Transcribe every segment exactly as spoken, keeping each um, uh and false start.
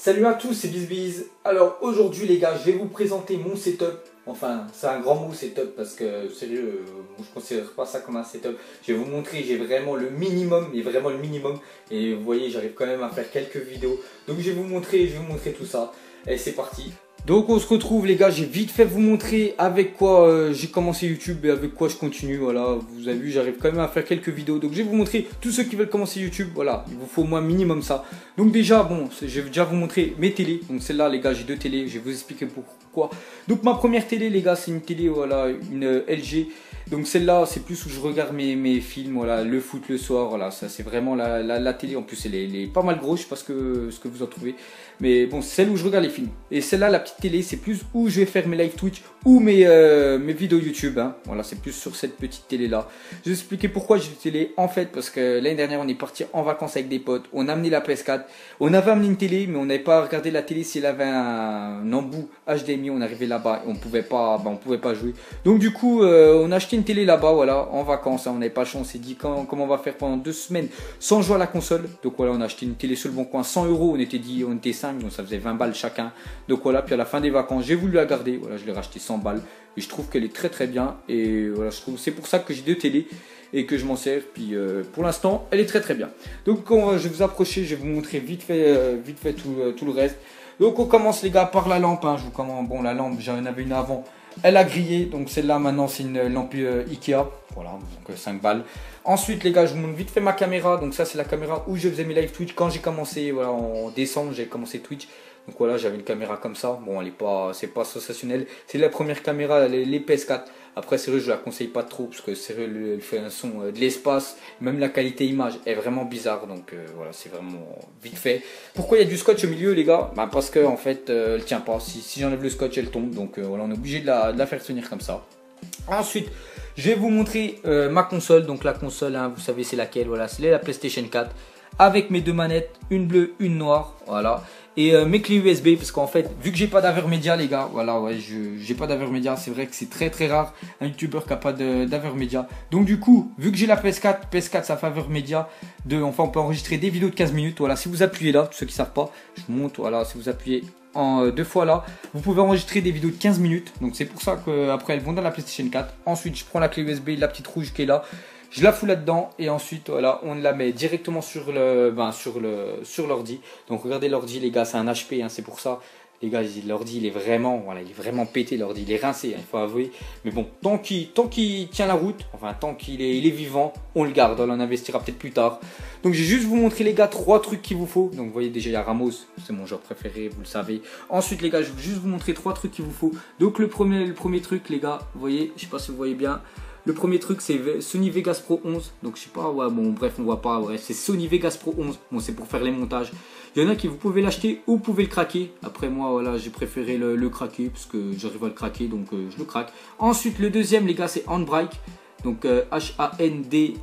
Salut à tous, c'est BizBiz. Alors aujourd'hui les gars, je vais vous présenter mon setup. Enfin, c'est un grand mot setup parce que sérieux, euh, je ne considère pas ça comme un setup. Je vais vous montrer, j'ai vraiment le minimum, et vraiment le minimum. Et vous voyez, j'arrive quand même à faire quelques vidéos. Donc je vais vous montrer, je vais vous montrer tout ça. Et c'est parti. Donc on se retrouve les gars, j'ai vite fait vous montrer avec quoi euh, j'ai commencé YouTube et avec quoi je continue. Voilà, vous avez vu, j'arrive quand même à faire quelques vidéos. Donc je vais vous montrer tous ceux qui veulent commencer YouTube. Voilà, il vous faut au moins minimum ça. Donc déjà, bon, je vais déjà vous montrer mes télés. Donc celle-là les gars, j'ai deux télés, je vais vous expliquer pourquoi. Donc ma première télé les gars, c'est une télé, voilà, une L G. Donc celle-là, c'est plus où je regarde mes, mes films, voilà, le foot le soir, voilà, ça c'est vraiment la, la, la télé. En plus elle est, elle est pas mal grosse, je sais pas ce que, ce que vous en trouvez. Mais bon, c'est celle où je regarde les films. Et celle-là, la petite télé, c'est plus où je vais faire mes live Twitch ou mes, euh, mes vidéos YouTube. Hein. Voilà, c'est plus sur cette petite télé-là. Je vais vous expliquer pourquoi j'ai une télé. En fait, parce que l'année dernière, on est parti en vacances avec des potes. On a amené la P S quatre. On avait amené une télé, mais on n'avait pas regardé la télé si elle avait un embout H D M I. On arrivait là-bas et on pouvait pas, bah, on pouvait pas jouer. Donc du coup, euh, on a acheté une télé là-bas, voilà, en vacances. Hein. On n'avait pas le choix. On s'est dit quand, comment on va faire pendant deux semaines sans jouer à la console. Donc voilà, on a acheté une télé sur le bon coin, cent euros. On était dit, on était cinq, donc ça faisait vingt balles chacun. Donc voilà, puis à la fin des vacances, j'ai voulu la garder. Voilà, je l'ai racheté cent balles. Et je trouve qu'elle est très très bien. Et voilà, je trouve c'est pour ça que j'ai deux télés et que je m'en sers. Puis euh, pour l'instant, elle est très très bien. Donc on, je vais vous approcher, je vais vous montrer vite fait, euh, vite fait tout, euh, tout le reste. Donc on commence les gars par la lampe. Hein. Je vous commande. Bon, la lampe, j'en avais une avant. Elle a grillé. Donc celle-là maintenant, c'est une lampe euh, Ikea. Voilà, donc euh, cinq balles. Ensuite les gars, je vous montre vite fait ma caméra. Donc ça c'est la caméra où je faisais mes live Twitch quand j'ai commencé. Voilà, en décembre, j'ai commencé Twitch. Donc voilà, j'avais une caméra comme ça. Bon, elle est pas, c'est pas sensationnel. C'est la première caméra, les, les P S quatre. Après, sérieux, je la conseille pas trop parce que sérieux, elle fait un son euh, de l'espace. Même la qualité image est vraiment bizarre. Donc euh, voilà, c'est vraiment vite fait. Pourquoi il y a du scotch au milieu, les gars? Bah, parce que en fait, euh, elle tient pas. Si, si j'enlève le scotch, elle tombe. Donc euh, voilà, on est obligé de la, de la faire tenir comme ça. Ensuite, je vais vous montrer euh, ma console. Donc la console, hein, vous savez c'est laquelle? Voilà, c'est la PlayStation quatre. Avec mes deux manettes, une bleue, une noire, voilà. Et euh, mes clés U S B, parce qu'en fait, vu que j'ai pas d'Avermedia les gars, voilà, ouais, je j'ai pas d'Avermedia, c'est vrai que c'est très très rare un youtubeur qui a pas d'Avermedia. Donc du coup, vu que j'ai la P S quatre, P S quatre ça fait Avermedia, de, enfin on peut enregistrer des vidéos de quinze minutes, voilà, si vous appuyez là, tous ceux qui savent pas, je vous montre, voilà, si vous appuyez en euh, deux fois là, vous pouvez enregistrer des vidéos de quinze minutes, donc c'est pour ça qu'après elles vont dans la PlayStation quatre. Ensuite, je prends la clé U S B, la petite rouge qui est là. Je la fous là-dedans et ensuite voilà, on la met directement sur le ben, sur le sur l'ordi. Donc regardez l'ordi les gars, c'est un H P, hein, c'est pour ça. Les gars, l'ordi il est vraiment voilà, il est vraiment pété l'ordi, il est rincé, hein, il faut avouer. Mais bon, tant qu'il tant qu'il tient la route, enfin tant qu'il est il est vivant, on le garde, on en investira peut-être plus tard. Donc j'ai juste vous montrer les gars trois trucs qu'il vous faut. Donc vous voyez déjà il y a Ramos, c'est mon joueur préféré, vous le savez. Ensuite les gars, je vais juste vous montrer trois trucs qu'il vous faut. Donc le premier le premier truc les gars, vous voyez, je sais pas si vous voyez bien. Le premier truc c'est Sony Vegas Pro onze, donc je sais pas, ouais bon bref on voit pas, ouais, c'est Sony Vegas Pro onze, bon c'est pour faire les montages. Il y en a qui vous pouvez l'acheter ou vous pouvez le craquer, après moi voilà j'ai préféré le, le craquer parce que j'arrive à le craquer donc euh, je le craque. Ensuite le deuxième les gars c'est Handbrake, donc euh, H A N D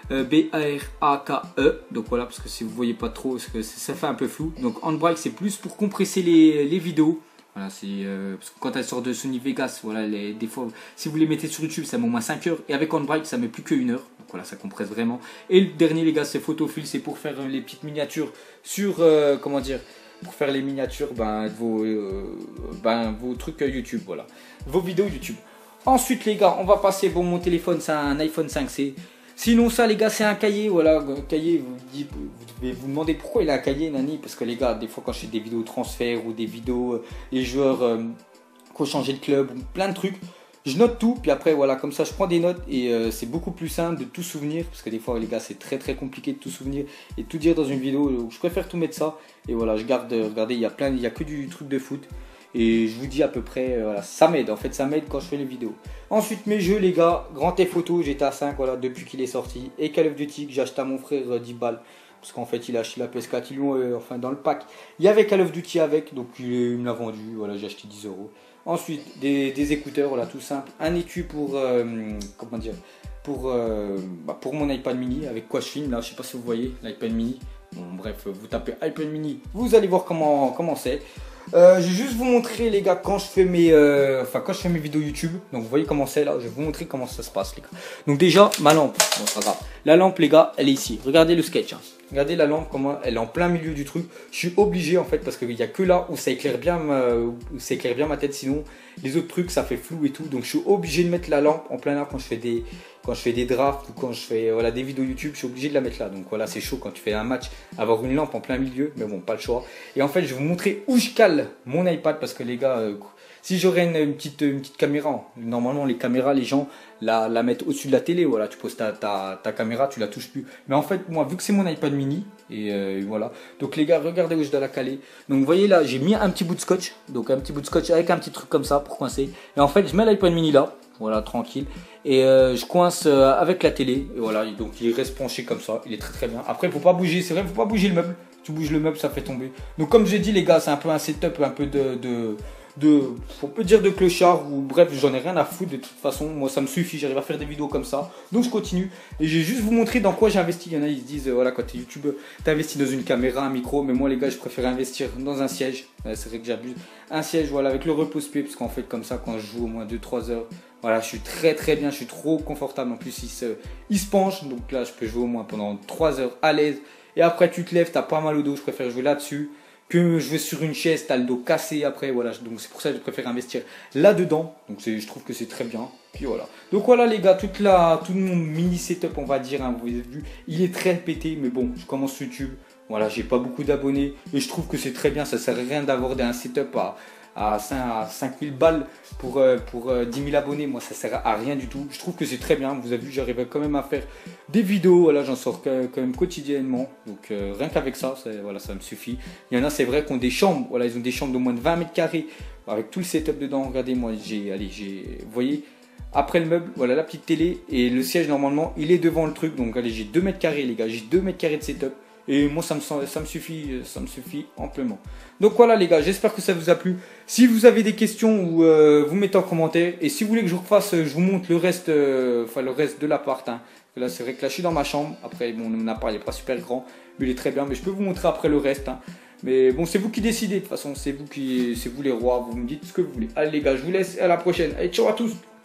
B A R A K E, donc voilà parce que si vous voyez pas trop, parce que ça fait un peu flou, donc Handbrake c'est plus pour compresser les, les vidéos. Voilà, c'est euh, parce que quand elle sort de Sony Vegas, voilà, les, des fois, si vous les mettez sur YouTube, ça met au moins cinq heures. Et avec Handbrake, ça met plus qu'une heure. Donc voilà, ça compresse vraiment. Et le dernier, les gars, c'est Photofill, c'est pour faire euh, les petites miniatures sur, euh, comment dire, pour faire les miniatures, ben, de vos, euh, ben, vos trucs euh, YouTube, voilà, vos vidéos YouTube. Ensuite, les gars, on va passer, bon, mon téléphone, c'est un iPhone cinq C. Sinon ça les gars c'est un cahier, voilà, un cahier, vous, vous devez vous demander pourquoi il a un cahier Nani, parce que les gars des fois quand je fais des vidéos de transfert ou des vidéos, euh, les joueurs euh, qui ont changé de club, plein de trucs, je note tout, puis après voilà comme ça je prends des notes et euh, c'est beaucoup plus simple de tout souvenir, parce que des fois les gars c'est très très compliqué de tout souvenir et de tout dire dans une vidéo, donc je préfère tout mettre ça, et voilà je garde, regardez il y a plein, il y a que du truc de foot. Et je vous dis à peu près, euh, voilà, ça m'aide, en fait ça m'aide quand je fais les vidéos. Ensuite mes jeux les gars, Grand Theft Auto, G T A cinq, voilà, depuis qu'il est sorti. Et Call of Duty que j'ai acheté à mon frère euh, dix balles. Parce qu'en fait il a acheté la P S quatre, ils l'ont, euh, enfin dans le pack. Il y avait Call of Duty avec, donc il, il me l'a vendu, voilà j'ai acheté dix euros. Ensuite des, des écouteurs, voilà tout simple. Un étui pour, euh, comment dire, pour, euh, bah, pour mon iPad mini, avec quoi je filme là, je sais pas si vous voyez l'iPad mini. Bon bref, vous tapez iPad mini, vous allez voir comment comment c'est. Euh, je vais juste vous montrer les gars quand je fais mes, euh, enfin quand je fais mes vidéos YouTube. Donc vous voyez comment c'est là. Je vais vous montrer comment ça se passe les gars. Donc déjà ma lampe. Bon c'est pas grave. La lampe les gars, elle est ici. Regardez le sketch. Hein. Regardez la lampe comment elle est en plein milieu du truc. Je suis obligé en fait parce qu'il n'y a que là où ça éclaire bien ma, où ça éclaire bien ma tête. Sinon les autres trucs ça fait flou et tout. Donc je suis obligé de mettre la lampe en plein air quand je fais des, quand je fais des drafts ou quand je fais voilà des vidéos YouTube. Je suis obligé de la mettre là. Donc voilà c'est chaud quand tu fais un match avoir une lampe en plein milieu. Mais bon pas le choix. Et en fait je vais vous montrer où je cale mon iPad parce que les gars. Euh, Si j'aurais une, une, petite, une petite caméra, normalement les caméras, les gens la, la mettent au-dessus de la télé, voilà, tu poses ta, ta, ta caméra, tu la touches plus. Mais en fait, moi, vu que c'est mon iPad mini, et euh, voilà, donc les gars, regardez où je dois la caler. Donc vous voyez là, j'ai mis un petit bout de scotch, donc un petit bout de scotch avec un petit truc comme ça pour coincer. Et en fait, je mets l'iPad mini là, voilà, tranquille, et euh, je coince euh, avec la télé, et voilà, donc il reste penché comme ça, il est très très bien. Après, il faut pas bouger, c'est vrai, il faut pas bouger le meuble, tu bouges le meuble, ça fait tomber. Donc comme j'ai dit les gars, c'est un peu un setup, un peu de... de de, on peut dire de clochard ou bref j'en ai rien à foutre de toute façon, moi ça me suffit, j'arrive à faire des vidéos comme ça, donc je continue et je vais juste vous montrer dans quoi j'ai investi. Il y en a ils se disent euh, voilà quand tu es youtubeur tu investis dans une caméra, un micro, mais moi les gars je préfère investir dans un siège, euh, c'est vrai que j'abuse, un siège voilà avec le repose-pied parce qu'en fait comme ça quand je joue au moins deux trois heures, voilà je suis très très bien, je suis trop confortable, en plus il se, il se penche donc là je peux jouer au moins pendant trois heures à l'aise et après tu te lèves, t'as pas mal au dos, je préfère jouer là-dessus que je vais sur une chaise, t'as le dos cassé après, voilà, donc c'est pour ça que je préfère investir là-dedans, donc je trouve que c'est très bien, puis voilà. Donc voilà les gars, toute la, tout mon mini setup on va dire, hein, vous avez vu, il est très pété, mais bon, je commence YouTube, voilà, j'ai pas beaucoup d'abonnés, et je trouve que c'est très bien, ça sert à rien d'avoir un setup à... à cinq mille balles pour, euh, pour euh, dix mille abonnés, moi ça sert à rien du tout. Je trouve que c'est très bien, vous avez vu j'arrive quand même à faire des vidéos, voilà, j'en sors quand même quotidiennement, donc euh, rien qu'avec ça, ça, voilà, ça me suffit. Il y en a c'est vrai qui ont des chambres, voilà, ils ont des chambres de moins de vingt mètres carrés, avec tout le setup dedans, regardez moi j'ai, allez j'ai, vous voyez, après le meuble, voilà la petite télé, et le siège normalement il est devant le truc, donc allez j'ai deux mètres carrés les gars, j'ai deux mètres carrés de setup. Et moi ça me, ça me suffit, ça me suffit amplement. Donc voilà les gars, j'espère que ça vous a plu. Si vous avez des questions, ou euh, vous mettez en commentaire. Et si vous voulez que je refasse, je vous montre le reste, euh, enfin le reste de l'appart. Hein. Là c'est vrai que là je suis dans ma chambre. Après bon, mon appart il n'est pas super grand, mais il est très bien. Mais je peux vous montrer après le reste. Hein. Mais bon, c'est vous qui décidez de toute façon. C'est vous qui, c'est vous les rois. Vous me dites ce que vous voulez. Allez les gars, je vous laisse. À la prochaine. Allez, ciao à tous.